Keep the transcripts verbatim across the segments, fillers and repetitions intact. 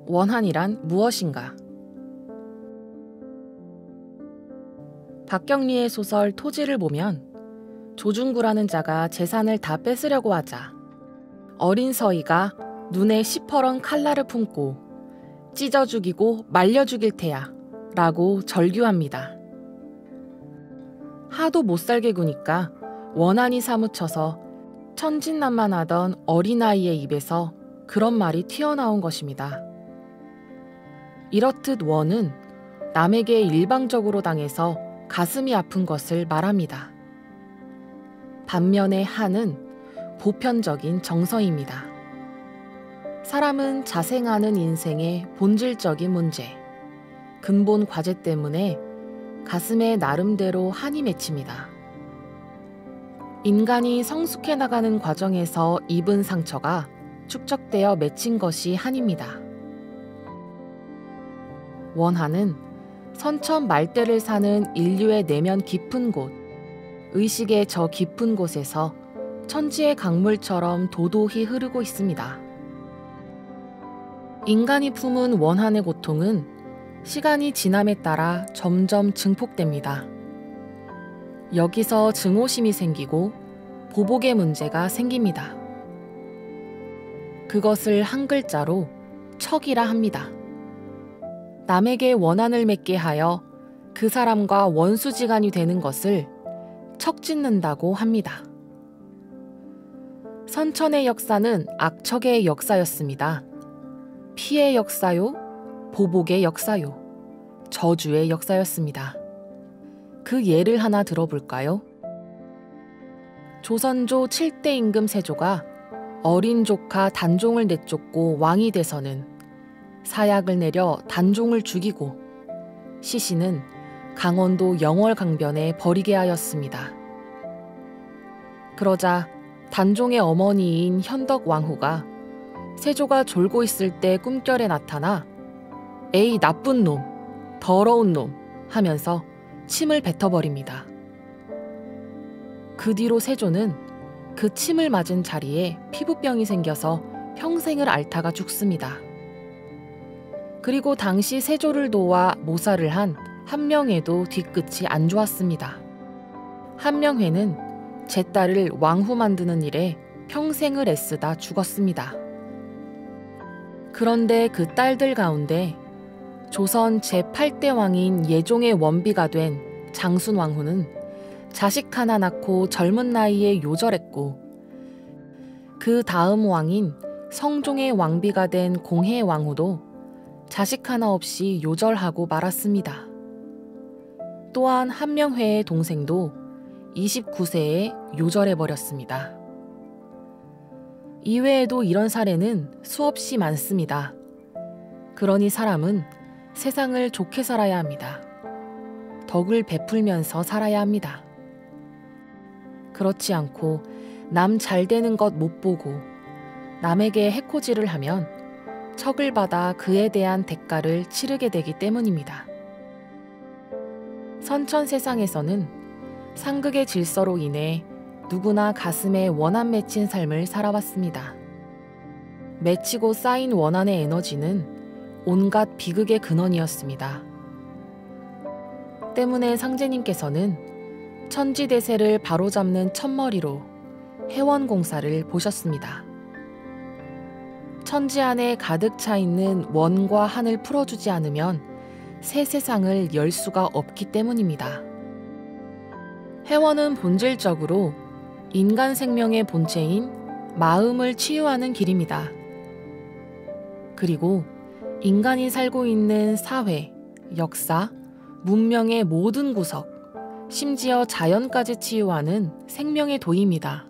원한이란 무엇인가? 박경리의 소설 토지를 보면 조중구라는 자가 재산을 다 뺏으려고 하자 어린 서희가 눈에 시퍼런 칼날을 품고 찢어 죽이고 말려 죽일 테야 라고 절규합니다. 하도 못살게 구니까 원한이 사무쳐서 천진난만하던 어린아이의 입에서 그런 말이 튀어나온 것입니다. 이렇듯 원은 남에게 일방적으로 당해서 가슴이 아픈 것을 말합니다. 반면에 한은 보편적인 정서입니다. 사람은 자생하는 인생의 본질적인 문제, 근본 과제 때문에 가슴에 나름대로 한이 맺힙니다. 인간이 성숙해 나가는 과정에서 입은 상처가 축적되어 맺힌 것이 한입니다. 원한은 선천 말대를 사는 인류의 내면 깊은 곳, 의식의 저 깊은 곳에서 천지의 강물처럼 도도히 흐르고 있습니다. 인간이 품은 원한의 고통은 시간이 지남에 따라 점점 증폭됩니다. 여기서 증오심이 생기고 보복의 문제가 생깁니다. 그것을 한 글자로 척이라 합니다. 남에게 원한을 맺게 하여 그 사람과 원수지간이 되는 것을 척짓는다고 합니다. 선천의 역사는 악척의 역사였습니다. 피의 역사요, 보복의 역사요, 저주의 역사였습니다. 그 예를 하나 들어볼까요? 조선조 칠 대 임금 세조가 어린 조카 단종을 내쫓고 왕이 돼서는 사약을 내려 단종을 죽이고 시신은 강원도 영월강변에 버리게 하였습니다. 그러자 단종의 어머니인 현덕왕후가 세조가 졸고 있을 때 꿈결에 나타나 에이 나쁜 놈, 더러운 놈 하면서 침을 뱉어버립니다. 그 뒤로 세조는 그 침을 맞은 자리에 피부병이 생겨서 평생을 앓다가 죽습니다. 그리고 당시 세조를 도와 모사를 한 한명회도 뒤끝이 안 좋았습니다. 한명회는 제 딸을 왕후 만드는 일에 평생을 애쓰다 죽었습니다. 그런데 그 딸들 가운데 조선 제팔 대 왕인 예종의 원비가 된 장순왕후는 자식 하나 낳고 젊은 나이에 요절했고, 그 다음 왕인 성종의 왕비가 된 공해왕후도 자식 하나 없이 요절하고 말았습니다. 또한 한명회의 동생도 이십구 세에 요절해버렸습니다. 이외에도 이런 사례는 수없이 많습니다. 그러니 사람은 세상을 좋게 살아야 합니다. 덕을 베풀면서 살아야 합니다. 그렇지 않고 남 잘 되는 것 못 보고 남에게 해코지를 하면 척을 받아 그에 대한 대가를 치르게 되기 때문입니다. 선천 세상에서는 상극의 질서로 인해 누구나 가슴에 원한 맺힌 삶을 살아왔습니다. 맺히고 쌓인 원한의 에너지는 온갖 비극의 근원이었습니다. 때문에 상제님께서는 천지대세를 바로잡는 첫머리로 해원공사를 보셨습니다. 천지 안에 가득 차 있는 원과 한을 풀어주지 않으면 새 세상을 열 수가 없기 때문입니다. 해원은 본질적으로 인간 생명의 본체인 마음을 치유하는 길입니다. 그리고 인간이 살고 있는 사회, 역사, 문명의 모든 구석, 심지어 자연까지 치유하는 생명의 도입니다.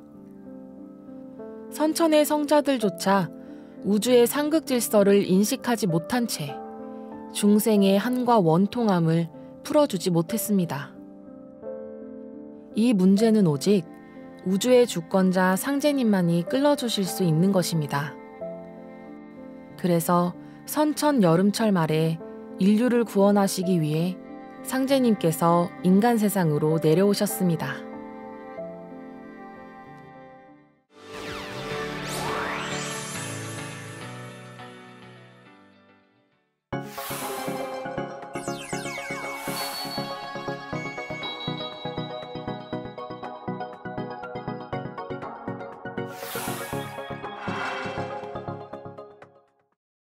선천의 성자들조차 우주의 상극 질서를 인식하지 못한 채 중생의 한과 원통함을 풀어주지 못했습니다. 이 문제는 오직 우주의 주권자 상제님만이 끌어주실 수 있는 것입니다. 그래서 선천 여름철 말에 인류를 구원하시기 위해 상제님께서 인간 세상으로 내려오셨습니다.